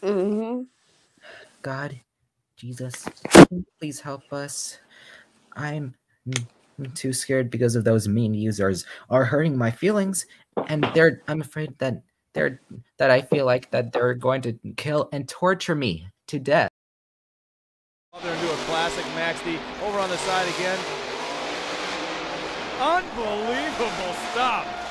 Mm-hmm. God, Jesus, please help us. I'm too scared because of those mean users are hurting my feelings, and I'm afraid that I feel like that they're going to kill and torture me to death. They're going to do a classic Max D over on the side again. Unbelievable stop.